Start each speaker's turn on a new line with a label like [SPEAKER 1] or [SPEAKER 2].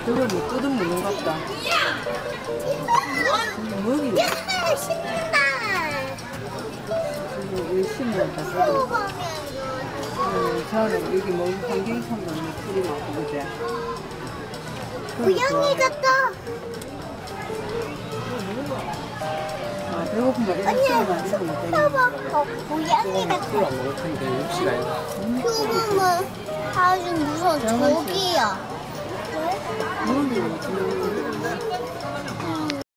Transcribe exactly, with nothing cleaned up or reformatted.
[SPEAKER 1] 저걸 뭐 뜯은 먹는 것 같다. 먹이네.
[SPEAKER 2] 야, 신난다.
[SPEAKER 1] 이거 왜 신난다. 저는 여기 뭐 환경청도 풀이 나고 그제.
[SPEAKER 2] 고양이 같다.
[SPEAKER 1] 아 배고픈가 이렇게
[SPEAKER 2] 언니야,
[SPEAKER 1] 먹으면 되겠네.
[SPEAKER 2] 봐봐. 어, 고양이 같다.
[SPEAKER 3] 술안 먹을 텐데 혹시나
[SPEAKER 2] 표범은 아주 무서워. 저기야.
[SPEAKER 1] 먹이는 지금